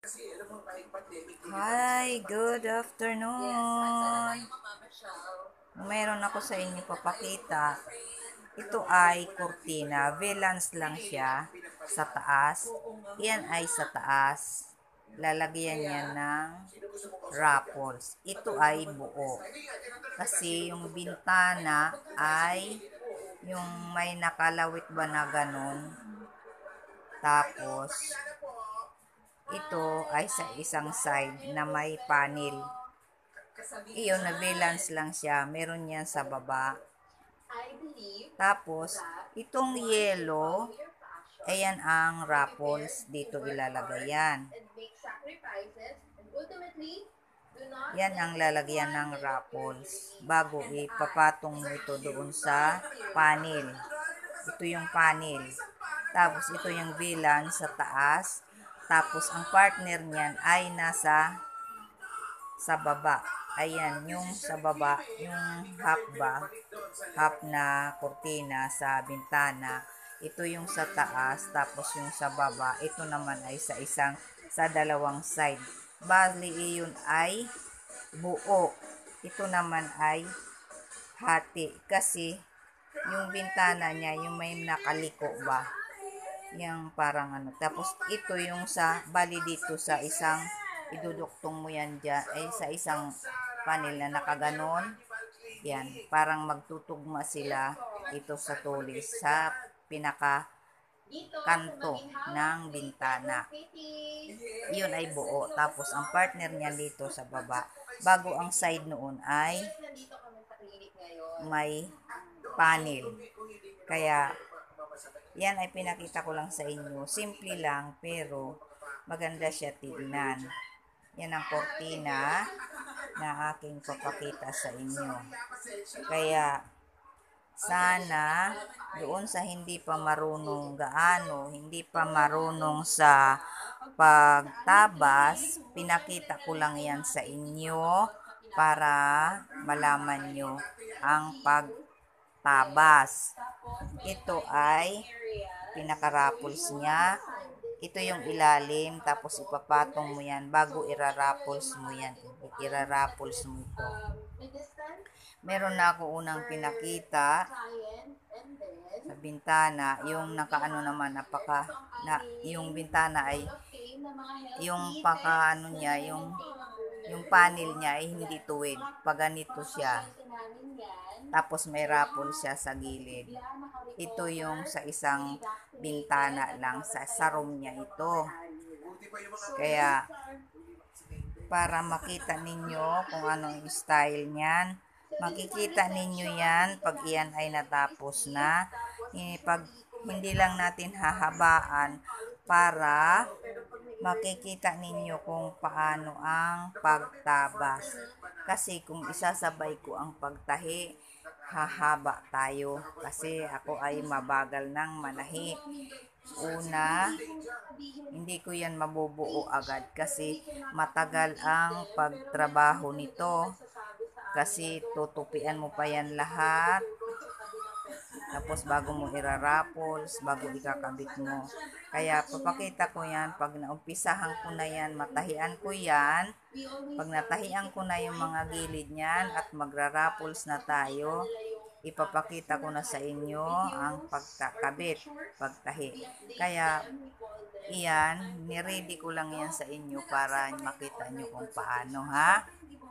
Hi, good afternoon. Meron ako sa inyo papakita. Ito ay kurtina. Valance lang siya sa taas. Yan ay sa taas. Lalagyan niya ng raffles. Ito ay buo. Kasi yung bintana ay yung may nakalawit ba na ganun. Tapos, ito ay sa isang side na may panel. Iyon, na-balance lang siya. Meron yan sa baba. Tapos, itong yellow, ayan ang raffles. Dito ilalagay yan. Yan ang lalagyan ng raffles. Bago ipapatong mo ito doon sa panel. Ito yung panel. Tapos, ito yung valance sa taas. Tapos, ang partner niyan ay nasa sa baba. Ayan, yung sa baba, yung half na kurtina sa bintana. Ito yung sa taas, tapos yung sa baba, ito naman ay sa dalawang side. Bali, iyon ay buo. Ito naman ay hati. Kasi, yung bintana niya, yung may nakaliko ba? Yung parang ano. Tapos, ito yung bali dito sa isang iduduktong mo yan dyan, ay sa isang panel na nakaganon. Yan, parang magtutugma sila ito sa tulis sa pinaka kanto ng bintana. Yun ay buo. Tapos, ang partner niya dito sa baba. Bago ang side noon ay may panel. Kaya, yan ay pinakita ko lang sa inyo. Simple lang, pero maganda siya tignan. Yan ang kortina na aking papakita sa inyo. Kaya, sana doon sa hindi pa marunong hindi pa marunong sa pagtabas, pinakita ko lang yan sa inyo para malaman nyo ang pagtabas. Ito ay pinaka-raffles niya. Ito yung ilalim, tapos ipapatong mo yan bago ira-raffles mo yan. Ira-raffles mo ito. Meron na ako unang pinakita sa bintana, yung nakaano naman yung bintana ay yung pakaano niya, yung panel niya ay hindi tuwid. Pag ganito siya. Tapos may raffles siya sa gilid. Ito yung sa isang bintana lang, sa room niya ito. Kaya, para makita ninyo kung anong style niyan, makikita ninyo yan pag iyan ay natapos na. Pag hindi lang natin hahabaan para makikita ninyo kung paano ang pagtabas. Kasi kung isasabay ko ang pagtahi, hahaba tayo. Kasi ako ay mabagal ng manahi. Una, hindi ko yan mabubuo agad kasi matagal ang pagtrabaho nito. Kasi tutupian mo pa yan lahat. Tapos bago mo ira-raffles, bago ikakabit mo. Kaya papakita ko yan, pag naumpisahan ko na yan, matahian ko yan. Pag natahian ko na yung mga gilid niyan at magra-raffles na tayo, ipapakita ko na sa inyo ang pagkakabit, pagtahi. Kaya, iyan, niready ko lang yan sa inyo para makita nyo kung paano, ha?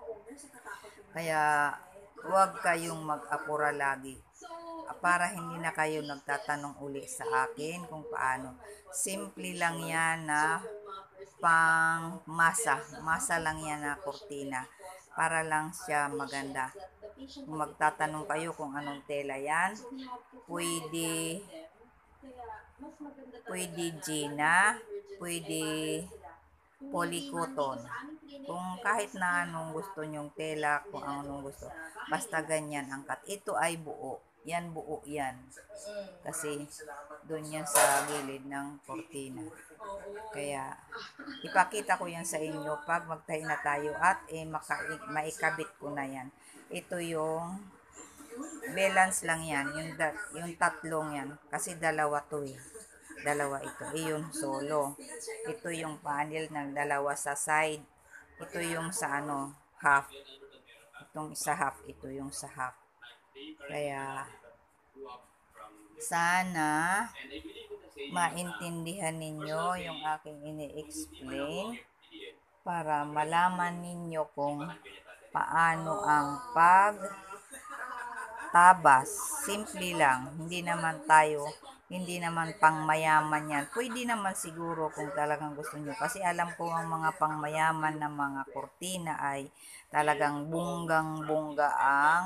Kaya, huwag kayong mag-apura lagi. Para hindi na kayo nagtatanong uli sa akin kung paano. Simple lang yan na pang masa. Masa lang yan na kurtina. Para lang siya maganda. Kung magtatanong kayo kung anong tela yan, pwede Gina, pwede polycotton. Kung kahit na anong gusto nyong tela, kung anong gusto. Basta ganyan ang cut. Ito ay buo. Yan, buo yan. Kasi doon yan sa gilid ng kortina. Kaya, ipakita ko yan sa inyo pag magtahi na tayo at maikabit ko na yan. Ito yung balance lang yan. Yung tatlong yan. Kasi dalawa to eh. dalawa ito. Iyon, solo. Ito yung panel ng dalawa sa side. Ito yung sa half. Itong isa half, ito yung sa half. Kaya, sana maintindihan ninyo yung aking ini-explain para malaman ninyo kung paano ang pagtabas. Simple lang, hindi naman pangmayaman yan. Pwede naman siguro kung talagang gusto nyo. Kasi alam ko ang mga pangmayaman na mga kurtina ay talagang bunggang-bungga ang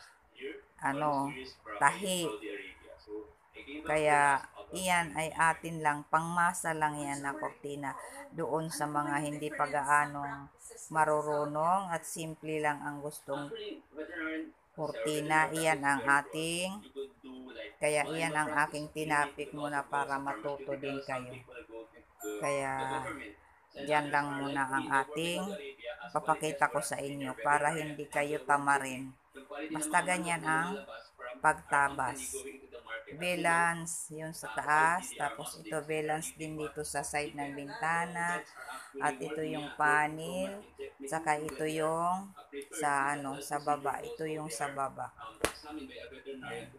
tahi. Kaya iyan ay atin lang, pangmasa lang yan na kurtina doon sa mga hindi pa gaanong marurunong at simple lang ang gustong kurtina. Iyan ang aking tinapik muna para matuto din kayo. Kaya yan lang muna ang ating papakita ko sa inyo para hindi kayo tamarin. Basta ganyan ang pagtabas. Valance yun sa taas, tapos ito valance din dito sa side ng bintana, at ito yung panel, saka ito yung sa baba, ito yung sa baba. Ayan.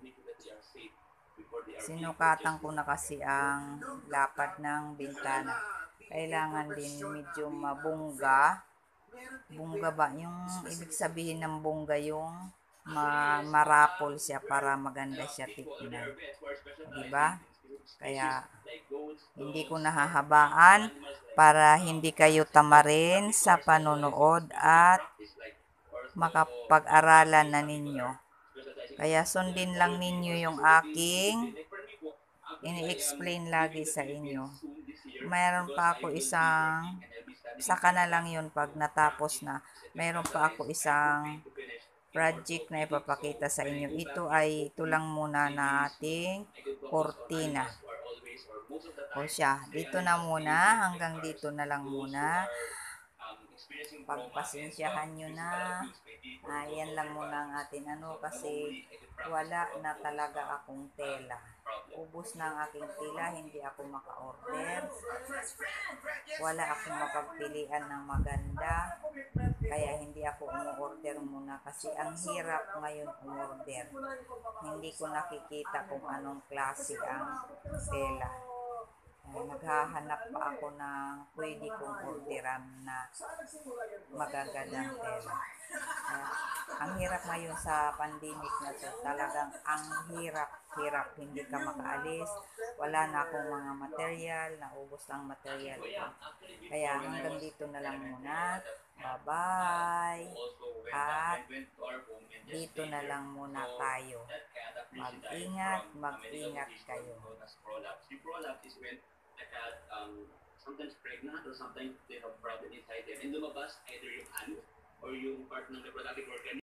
Sinukatan ko na kasi ang lapad ng bintana. Kailangan din medyo mabungga. Bungga ba? Yung ibig sabihin ng bungga yung marapol siya para maganda siya tignan. Diba? Kaya hindi ko nahahabaan para hindi kayo tamarin sa panonood at makapag-aralan na ninyo. Kaya sundin lang ninyo yung aking ini-explain lagi sa inyo. Mayroon pa ako saka na lang yun pag natapos na. Mayroon pa ako isang project na ipapakita sa inyo. Ito lang muna na ating kurtina. O siya, dito na muna, hanggang dito na lang muna. Pagpasensyahan nyo na. Yan lang muna ang atin kasi wala na talaga akong tela. Ubus na ang aking tela, hindi ako maka-order. Wala akong mapagpilian ng maganda. Kaya hindi ako umu-order muna kasi ang hirap ngayon umorder. Hindi ko nakikita kung anong klase ang tela. Naghahanap pa ako ng pwede kong orderan na magagandang tela. Ang hirap ngayon sa pandemic na to, talagang ang hirap, hindi ka makaalis, wala na akong mga material, naubos ang material ko. Kaya hanggang dito na lang muna, bye-bye, at dito na lang muna tayo. Mag-ingat kayo. Sometimes pregnant or sometimes they have problem inside them and lumabas either yung ano or yung part ng reproductive organ